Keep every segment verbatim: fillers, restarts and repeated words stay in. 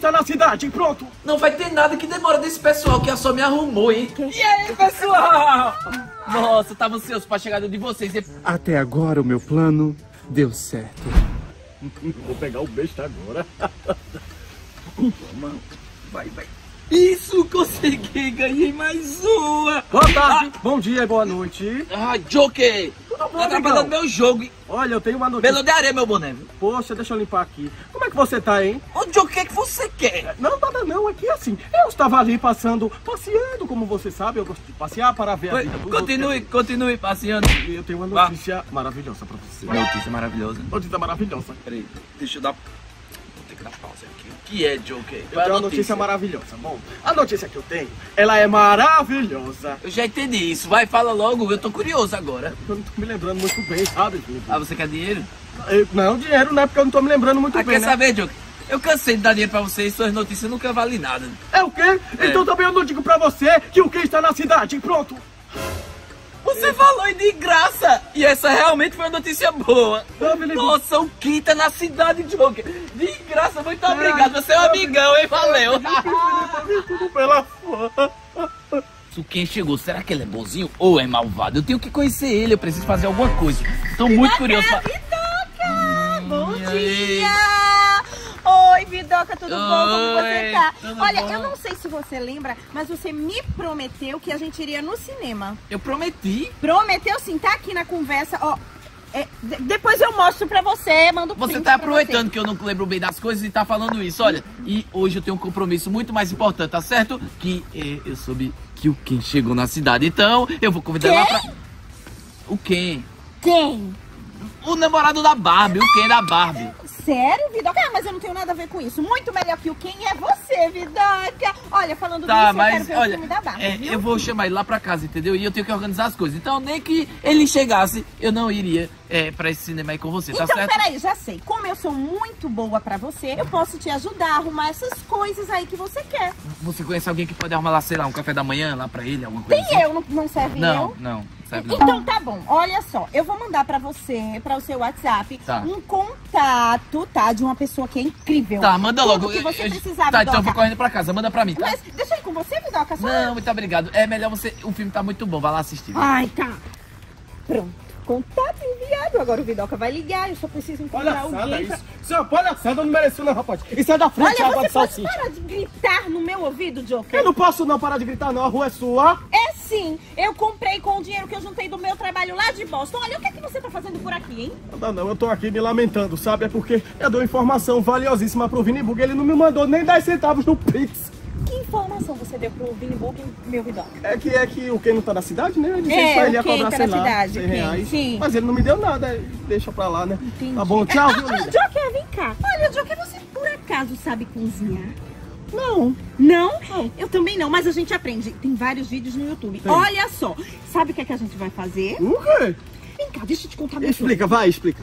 está na cidade, pronto. Não vai ter nada que demora desse pessoal que a só me arrumou, hein? E aí, pessoal? Nossa, tava ansioso pra chegada de vocês. Até agora o meu plano deu certo. Vou pegar o besta agora. Vai, vai. Isso, consegui, ganhei mais uma. Boa tarde, ah. Bom dia e boa noite. Ah, Joker. Tudo bom, tá atrapalhando meu jogo. Olha, eu tenho uma notícia. Belo de areia, meu boné. Poxa, deixa eu limpar aqui. Como é que você tá, hein? Ô, Joker, o que é que você quer? Não, nada não, aqui assim. Eu estava ali passando, passeando, como você sabe. Eu gosto de passear para ver a vida dos Continue, outros. continue passeando. E eu tenho uma notícia ah. maravilhosa pra você. Notícia maravilhosa? Notícia maravilhosa. Peraí, deixa eu dar... Vou ter que dar pausa aqui. O que é, Joker? Eu tenho uma notícia maravilhosa. Bom, a notícia que eu tenho, ela é maravilhosa. Eu já entendi isso. Vai, fala logo. Eu tô curioso agora. Eu não tô me lembrando muito bem, sabe, Felipe? Ah, você quer dinheiro? Eu, não, dinheiro não é porque eu não tô me lembrando muito ah, bem, quer né? saber, Joker? Eu cansei de dar dinheiro pra vocês. Suas notícias nunca valem nada. É o quê? É. Então também eu não digo pra você que o que está na cidade. Pronto. Você é. falou de graça! E essa realmente foi uma notícia boa! Não, nossa, o Kim tá na cidade, Joker! De graça, muito é. obrigado! Você é um amigão, hein? Valeu! Tudo pela foto. O Kim chegou, será que ele é bonzinho ou é malvado? Eu tenho que conhecer ele, eu preciso fazer alguma coisa. Tô muito curioso pra... Vidoca! Bom dia! Oi, Vidoca, tudo Oi, bom? Como você tá? Olha, bom? Eu não sei se você lembra, mas você me prometeu que a gente iria no cinema. Eu prometi? Prometeu sim, tá aqui na conversa, ó. É, depois eu mostro pra você, mando Você tá aproveitando você. que eu não lembro bem das coisas e tá falando isso, olha. E hoje eu tenho um compromisso muito mais importante, tá certo? Que é, eu soube que o Ken chegou na cidade, então eu vou convidar Quem? ela pra... O Ken? Quem? O namorado da Barbie, o Ken da Barbie. Sério, Vidoca? Ah, mas eu não tenho nada a ver com isso. Muito melhor que o Ken é você, Vidoca. Olha, falando tá, disso, mas, eu quero ver olha, o filme da Barbie, é, viu? eu vou chamar ele lá pra casa, entendeu? E eu tenho que organizar as coisas. Então, nem que ele chegasse, eu não iria é, pra esse cinema aí com você, tá então, certo? Então, peraí, já sei. Como eu sou muito boa pra você, eu posso te ajudar a arrumar essas coisas aí que você quer. Você conhece alguém que pode arrumar lá, sei lá, um café da manhã lá pra ele, alguma coisa Tem assim? eu, não, não serve não, eu? Não, não, serve não. Então tá bom, olha só, eu vou mandar pra você, pra o seu WhatsApp, tá. um contato, tá, de uma pessoa que é incrível. Tá, manda Tudo logo. que você eu, precisar, Tá, Vidoca. então eu vou correndo pra casa, manda pra mim, tá? Mas deixa eu ir com você, Vidoca, só... Não, muito obrigado. É melhor você... O filme tá muito bom, vai lá assistir. Viu? Ai, tá. Pronto. Contato enviado. Agora o Vidoca vai ligar. Eu só preciso encontrar alguém. Pra... Isso. Isso é uma palhaçada, não mereceu, não, rapaz. Isso é da frente, Olha, água você de pode salsicha. parar de gritar no meu ouvido, Joker? Eu não posso não parar de gritar, não. A rua é sua. É sim. Eu comprei com o dinheiro que eu juntei do meu trabalho lá de Boston. Olha, o que é que você tá fazendo por aqui, hein? Não, não, eu tô aqui me lamentando, sabe? É porque eu dou informação valiosíssima pro Vini Bug. Ele não me mandou nem dez centavos no Pix. Que informação você deu pro Vini Bug, meu Vidoca? É que é que o Ken não tá na cidade, né? Eu disse É, que ele ia o Ken cobrar, tá sei na lá, cidade, cem Ken, reais. sim. Mas ele não me deu nada, deixa pra lá, né? Entendi. Tá bom, tchau, viu, Ah, amiga? Joker, vem cá. Olha, Joker, você por acaso sabe cozinhar? Não. Não? Não. Eu também não, mas a gente aprende. Tem vários vídeos no YouTube. Tem. Olha só, sabe o que é que a gente vai fazer? O quê? Vem cá, deixa eu te contar meu Explica, vai, explica.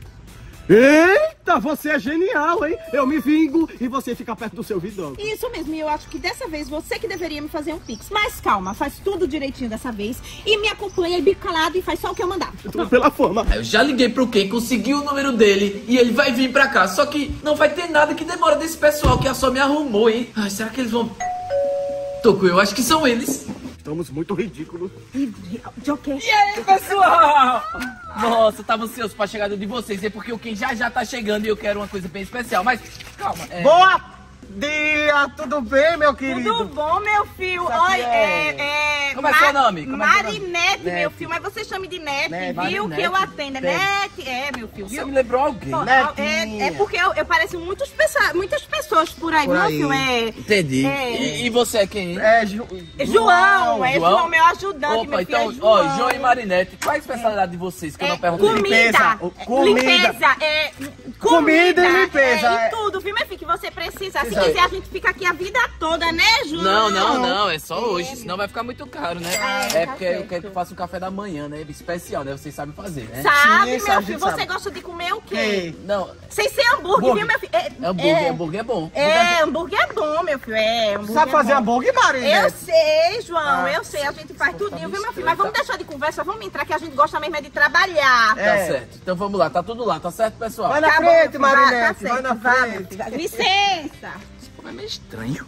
Eita, você é genial, hein? Eu me vingo e você fica perto do seu vidão. Isso mesmo, e eu acho que dessa vez você que deveria me fazer um pix. Mas calma, faz tudo direitinho dessa vez e me acompanha aí bico calado e faz só o que eu mandar. Eu tô pela fama. Eu já liguei pro Ken, consegui o número dele e ele vai vir pra cá. Só que não vai ter nada que demora desse pessoal que a só me arrumou, hein? Ai, será que eles vão... Toco, eu acho que são eles. Estamos muito ridículos. Joker. E aí, pessoal? Nossa, tava ansioso pra chegada de vocês. É porque o Ken já já tá chegando e eu quero uma coisa bem especial. Mas, calma. É... Boa dia, tudo bem, meu querido? Tudo bom, meu filho? Isso aqui Oi, é- é... é Como é seu nome? Como é seu nome? Marinete, meu Nete. filho. Mas você chama de Nete, Nete. viu? Marinete. Que eu atendo. É Nete. É, meu filho, Você viu? me lembrou alguém. Ó, Netinha. É, é porque eu, eu pareço muitas pessoas, muitas pessoas por aí, Por meu aí. filho. É, Entendi. É. E, e você é quem, hein? É, Ju... é João, é João? João, meu ajudante, Opa, meu filho. então, é ó, João. João e Marinete, qual é a especialidade de vocês que eu É, não perguntei? comida, Limpeza, o- comida. limpeza, é, Comida e limpeza, é, é. e tudo, viu, meu filho, que você precisa. Se Isso aí. quiser, a gente fica aqui a vida toda, né, João? Não, não, não, é só hoje, senão vai ficar muito caro, né? É, É tá porque eu certo. quero que eu faça um café da manhã, né? Especial, né? Vocês sabem fazer, né? Sabe, Sim, isso meu a filho, gente você sabe. gosta de comer o quê? Ei. Não, Sem ser hambúrguer, Hambúrguer. viu, meu filho? É, hambúrguer, é, hambúrguer é bom. É, hambúrguer é bom, meu filho, é, hambúrguer Sabe é fazer bom. hambúrguer, Marinete? Eu sei, João, Ah. eu sei, a gente faz tudinho, viu, meu filho? Tá. Mas vamos deixar de conversa, vamos entrar que a gente gosta mesmo é de trabalhar. Tá É. certo. Então vamos lá, tá tudo lá, tá certo, pessoal? Vai na Tá bom, frente, vai, Marinete, tá vai na certo, vá, meu frente. filho. Licença. Como é É estranho.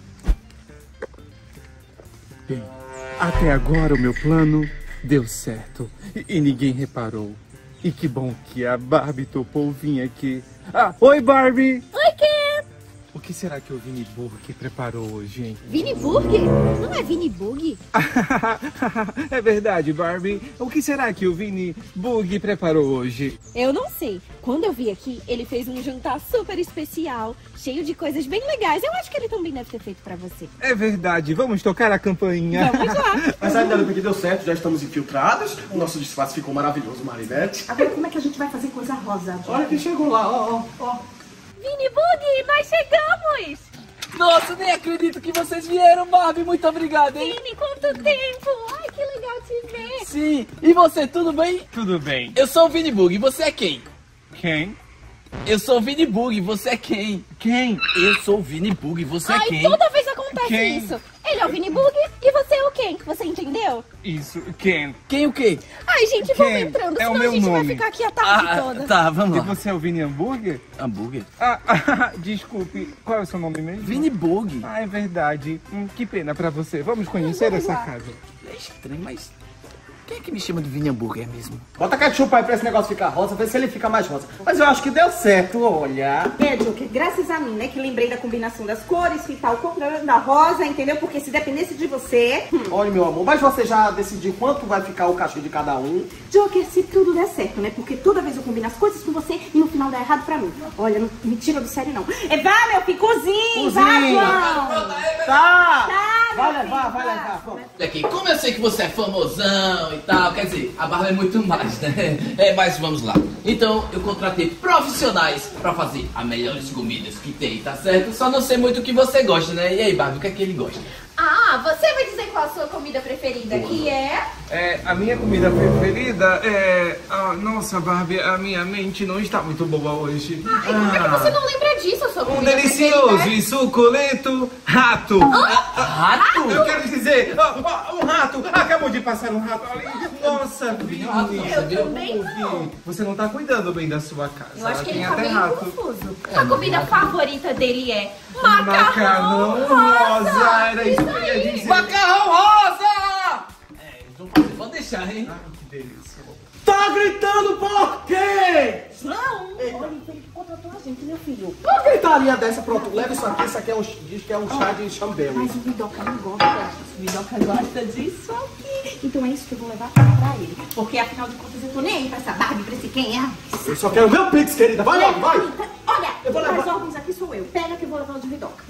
Bem, até agora o meu plano deu certo e, e ninguém reparou. E que bom que a Barbie topou vir aqui. Ah, oi Barbie! Oi, Ken! O que será que o Vini Burg preparou hoje, hein? Vini Burg? Não é Vini Bug? É verdade, Barbie. O que será que o Vini Burg preparou hoje? Eu não sei. Quando eu vi aqui, ele fez um jantar super especial, cheio de coisas bem legais. Eu acho que ele também deve ter feito pra você. É verdade, vamos tocar a campainha. Vamos lá. Mas ainda bem que deu certo, já estamos infiltrados. O nosso disfarce ficou maravilhoso, Marinette. Agora, como é que a gente vai fazer coisa rosa? Olha quem chegou lá, ó, ó, ó. Vini Bug, nós chegamos! Nossa, nem acredito que vocês vieram, Barbie. Muito obrigado, hein? Vini, quanto tempo! Ai, que legal te ver! Sim. E você, tudo bem? Tudo bem. Eu sou o Vini Bug. Você é quem? Quem? Eu sou o Vini Bug. Você é quem? Quem? Eu sou o Vini Bug. Você é Ai, quem? toda vez acontece Quem? isso. Ele é o Vini Bug e você é o quem? Você entendeu? Isso, quem? Quem o quê? Ai, gente, vamos Quem? entrando, É o senão meu a gente nome. vai ficar aqui a tarde Ah, toda. tá, vamos E lá. você é o Vini Hambúrguer? Hambúrguer? Ah, ah, desculpe, qual é o seu nome mesmo? Vini Bug. Ah, é verdade. Hum, que pena pra você. Vamos conhecer Vamos essa lá. casa. É estranho, mas... Quem é que me chama de Vini Hambúrguer mesmo? Bota ketchup aí pra esse negócio ficar rosa, vê se ele fica mais rosa. Mas eu acho que deu certo, olha. É, Joker, graças a mim, né, que lembrei da combinação das cores, que tal comprando da rosa, entendeu? Porque se dependesse de você... Hum. Olha, meu amor, mas você já decidiu quanto vai ficar o cachê de cada um? Joker, se tudo der certo, né? Porque toda vez eu combino as coisas com você e no final dá errado pra mim. Olha, não me tira do sério, não. É, vai, meu filho, cozinhe! Vai, Cozinhe. João! Tá! Tá, Vai meu levar, filho, vai vai. levar. Pronto. Olha aqui, como eu sei que você é famosão e tal, quer dizer, a Barbie é muito mais, né? É, mas vamos lá. Então, eu contratei profissionais pra fazer as melhores comidas que tem, tá certo? Só não sei muito o que você gosta, né? E aí, Barbie, o que é que ele gosta? Ah, você vai dizer qual a sua comida preferida, que é... É, a minha comida preferida é... Ah, nossa, Barbie, a minha mente não está muito boa hoje. Ai, como é que você não lembra disso, a sua Um comida delicioso preferida? e suculento rato. Rato? Eu quero dizer, ó, ó, um rato. Acabou de passar um rato ali. Nossa, Vini. Eu também não. Você não tá cuidando bem da sua casa. Eu acho que Tem ele tá até meio rato. confuso. A comida favorita dele é macarrão, Macarrão rosa. Era isso que eu ia dizer. Macarrão rosa! É, eles vão fazer, pode deixar, hein? Ah, que delícia. Tá gritando por quê? Não, olha, ele contratou a gente, meu filho. Uma gritaria dessa, pronto, leva isso aqui, isso aqui é um, diz que é um chá de chambelo. Mas o Vidoca não gosta. O Vidoca gosta disso aqui. Então é isso que eu vou levar pra ele. Porque afinal de contas eu tô nem aí pra essa Barbie, pra esse quem é. Eu só quero ver o Pix, querida, vai logo, vai! Olha, Eu vou quem levar. faz ordens aqui sou eu. Pega que eu vou levar o de Vidoca.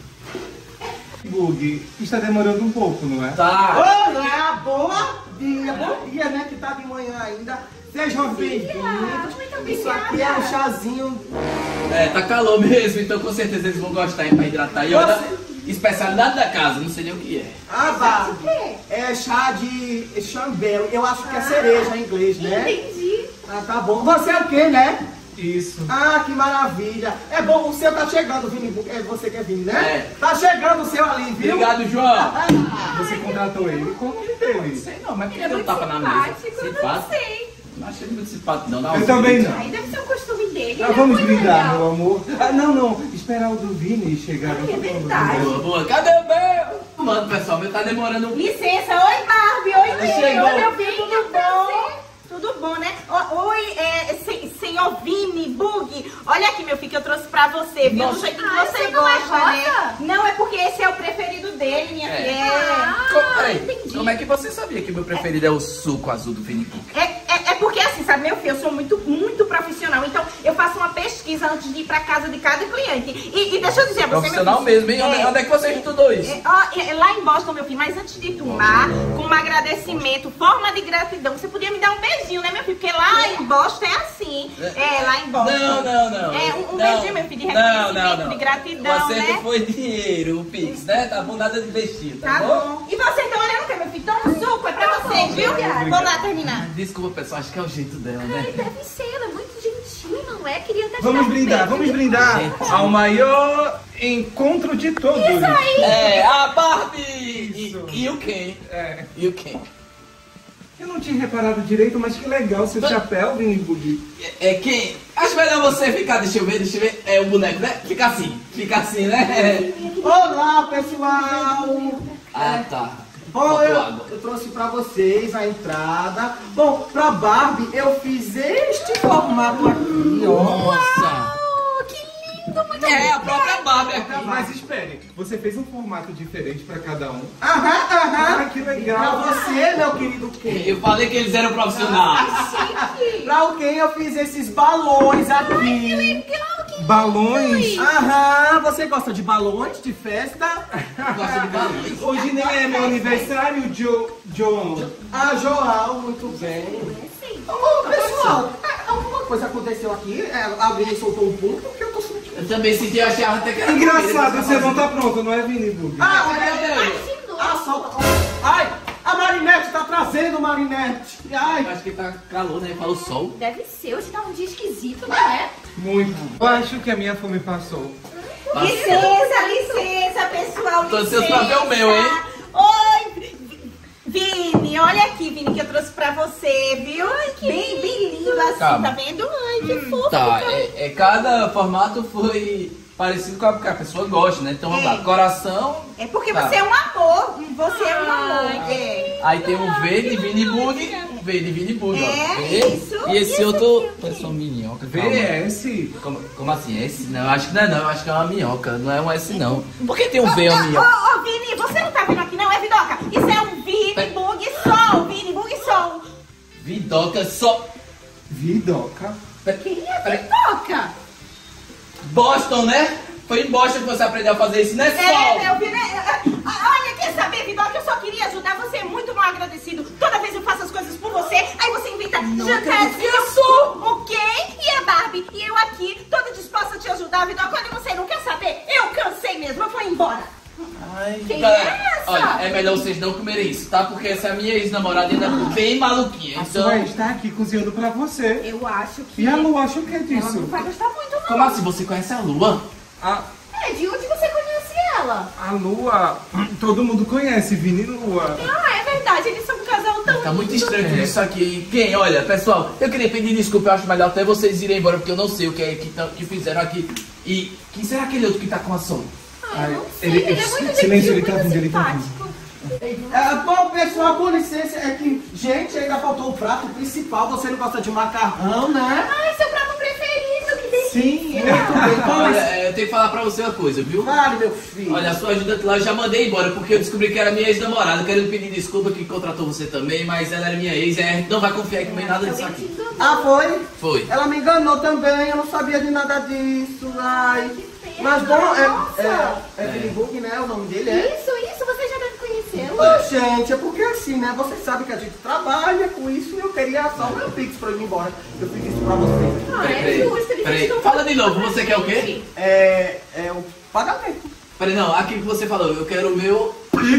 Bug, está demorando um pouco, não é? Tá. Olá, boa dia, bom dia, né, que tá de manhã ainda. Sejam bem-vindos. muito Isso aqui é um chazinho. É, tá calor mesmo, então com certeza eles vão gostar, hein, pra hidratar. E olha, especialidade da casa, não sei nem o que é. Ah, Barbie, é chá de chambelo. Eu acho que é cereja em inglês, né? Entendi. Ah, tá bom. Você é o quê, né? Isso. Ah, que maravilha. É bom, o seu tá chegando, Vini. É você que é Vini, né? É. Tá chegando o seu ali, viu? Obrigado, João. Você contratou ele? Como que dele? Sei não, mas queria dar um tapa na mesa. Simpático, eu não sei. Não achei ele muito simpático, não. Dá uma Eu também olhada. não. Aí deve ser o costume dele. Ah, ele é vamos muito brindar, legal. meu amor. Ah, não, não. Esperar o do Vini chegar. Ai, é Vamos verdade. brindar. Boa, boa. Cadê o meu? Mano, pessoal, meu tá demorando um Licença, oi Barbie, oi Vini, Chegou. oi meu filho, tudo bom? Tudo bom, né? O- Oi, é, sen- senhor Vini Bug, olha aqui meu filho que eu trouxe pra você, viu? Do Nossa. jeito que Ah, você esse não é gosta, rosa? né? Não, é porque esse é o preferido dele, minha É. filha. Ah, Co- peraí, entendi. como é que você sabia que o meu preferido é o suco azul do Vini Bug? É, é, é porque assim, sabe, meu filho, eu sou muito, muito profissional, então eu faço uma pesquisa antes de ir pra casa de cada cliente. E, e deixa eu dizer a você, Profissional meu filho, mesmo, hein? Onde, é, onde é que você estudou isso? É, ó, é, lá em Boston, meu filho, mas antes de tomar, como agradecimento, forma de gratidão, você podia me dar um beijinho, né, meu filho? Porque lá em Boston é assim. É, lá em Boston. Não, não, não. É, um, um Não. beijinho, meu filho, de Não, reconhecimento, não, não. de gratidão, Você né? que foi dinheiro, o Pix, né? Tá bom, nada de investir, tá, Tá bom. E você então olhando o que, meu filho? Toma um suco, é pra vocês, viu? Vamos lá terminar. Desculpa, pessoal, acho que é o jeito dela, Ai, né? deve ser, ela é muito gentil, não é? Queria até Vamos tirar um brindar, beijo. vamos brindar ao maior encontro de todos. Isso aí. É, a Barbie e, Isso. e o Ken. É, E o Ken. eu não tinha reparado direito, mas que legal seu chapéu, Vini Bug. É, é Ken. Acho melhor você ficar, deixa eu ver, deixa eu ver. É o boneco, né? Fica assim. Fica assim, né? Olá, pessoal! Ah, tá. Bom, Botou eu, água. eu trouxe pra vocês a entrada. Bom, pra Barbie eu fiz este formato aqui, ó. Nossa! Oh, que lindo, muito É, a própria Barbie aqui. Mas espere, você fez um formato diferente pra cada um. Aham, aham. Ah, que Pra legal. você, meu querido Ken. Eu falei que eles eram profissionais. Pra o Ken eu fiz esses balões aqui. Balões? Aham, você gosta de balões de festa? Gosta de balões? Hoje nem é meu aniversário, Jo... João. Ah, João, muito bem. Ô, pessoal, é, alguma coisa aconteceu aqui? É, alguém soltou um pulo porque eu tô sentindo. Eu também senti, eu achava até que era Engraçado, você não tá pronto, não é, Vini Bug? Ah, Meu é, Deus. ah, solta. Ai, a Marinette tá trazendo, Marinette. Ai. Acho que tá calor, né? Fala o sol. Deve ser, hoje tá um dia esquisito, não é? Muito. Eu acho que a minha fome passou. Licença, licença, pessoal, Tô licença. ansioso pra ver o meu, hein? Oi, Vini, olha aqui, Vini, que eu trouxe pra você, viu? Ai, que bem, bem lindo assim, Calma. tá vendo? Ai, que fofo. Tá, cara. é, é, cada formato foi parecido com a que a pessoa gosta, né? Então vamos É. lá, coração. É porque Tá. você é um amor, você é um amor. É. Aí tem o V de Vini Bug, V de Vini Bug, ó. É, V. isso. E esse Isso outro. aqui, Parece uma minhoca. V calma. S. Como, como assim? Esse? Não, eu acho que não é não, eu acho que é uma minhoca, não é um S não. Por que tem um V e uma Ô, minhoca? ô, ô, Vini, você não tá vendo aqui não, é Vidoca? Isso é um Vini Pera- Bug Sol, Vini Bug Sol. Vidoca só. Vidoca. Quem é Peraí. Vidoca? Boston, né? Foi em Boston que você aprendeu a fazer isso, né? É, Sol! meu Vini, é, olha, quer saber, Vidoca, eu só queria ajudar, você é muito mal agradecido. Toda vez eu faço as coisas por você, aí você inventa jantar isso, o Ken e a Barbie. E eu aqui, toda disposta a te ajudar, Vidoca. Quando você não quer saber, eu cansei mesmo, eu vou embora. Ai, Quem galera, é essa? olha, é melhor vocês não comerem isso, tá? Porque essa é a minha ex-namorada ainda bem maluquinha. A Então, sua está aqui cozinhando pra você. Eu acho que E a Lu acha o que ela disso? não vai gostar muito, não. como assim? Você conhece a Lua? A, É, de onde você conhece ela? a Lua, todo mundo conhece, Vini e Lua. Ah, é verdade, eles são um casal tão Tá muito lindo. estranho tudo isso aqui. Quem? Olha, pessoal, eu queria pedir desculpa, eu acho melhor até vocês irem embora, porque eu não sei o que é que, tão- que fizeram aqui. E quem será aquele outro que tá com a Sol? Ah, eu não sei, ele- ele, é ele- muito silêncio, gentil, ele tá muito vindo, ele tá simpático. É, bom, pessoal, com licença, é que, gente, ainda faltou o prato principal. Você não gosta de macarrão, né? Ai, seu prato preferido, que delícia. Sim, muito bem. Com Olha, licença. é, eu tenho que falar pra você uma coisa, viu? Vale, meu filho. Olha, a sua ajuda lá eu já mandei embora, porque eu descobri que era minha ex-namorada. Querendo pedir desculpa que contratou você também, mas ela era minha ex, é, não vai confiar em comer nada disso Alguém te aqui. enganou. Ah, foi? Foi. Ela me enganou também, eu não sabia de nada disso. Ai. feia, Mas bom, nossa. é, é, é Vini Bug, né? O nome dele é. Isso, isso, você já deve conhecê-lo. Ô, gente, é porque assim, né? Vocês sabem que a gente trabalha com isso e eu queria só o meu Pix pra eu ir embora. Eu fiz isso pra vocês. Ah, Peraí, é peraí, justo, eles peraí. estão Fala de novo, você quer o quê? É. É o pagamento. Peraí, não, aquilo que você falou, eu quero o meu.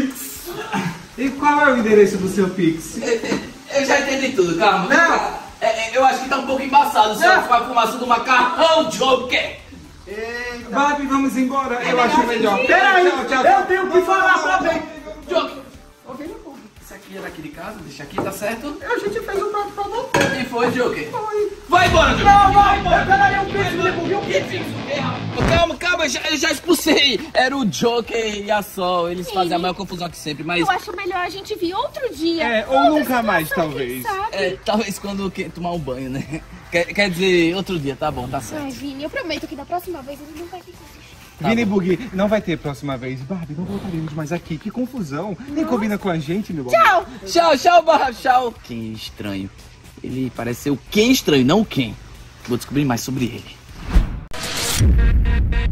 E qual é o endereço do seu Pix? Eu já entendi tudo, calma. vem Não. cá. É, é, eu acho que tá um pouco embaçado, senhor, Não. com a fumaça do macarrão, Joker. Eita. Barbie, vamos embora. Eu acho melhor. Peraí, Tchau, tchau, eu tchau. tenho que falar pra ver. Joker. Ô, Vini Bug, isso aqui é daqui de casa, deixa aqui, tá certo? A gente fez um prato pra você. E foi, Joker. Foi. Vai embora, Joker. Não, Vai vai, embora. eu peraí, o Pix, Vini Bug, o Que Pix. Pix, o quê, rapaz? Calma, calma, eu já, eu já expulsei. Era o Joker e a Sol, eles fazem a maior confusão aqui sempre, mas... Eu acho melhor a gente vir outro dia. É, ou Outra nunca mais, situação, talvez. quem sabe? É, talvez quando que- tomar um banho, né? Quer, quer dizer, outro dia, tá bom, tá Ai, certo. Vini, eu prometo que da próxima vez ele não vai ficar. Tá Vini bom. Bug, não vai ter próxima vez. Barbie, não voltaremos mais aqui. Que confusão. Nem combina com a gente, meu amor. Tchau! Tchau, tchau, barra, tchau. Quem estranho. Ele parece ser o Ken estranho, não o Ken. Vou descobrir mais sobre ele.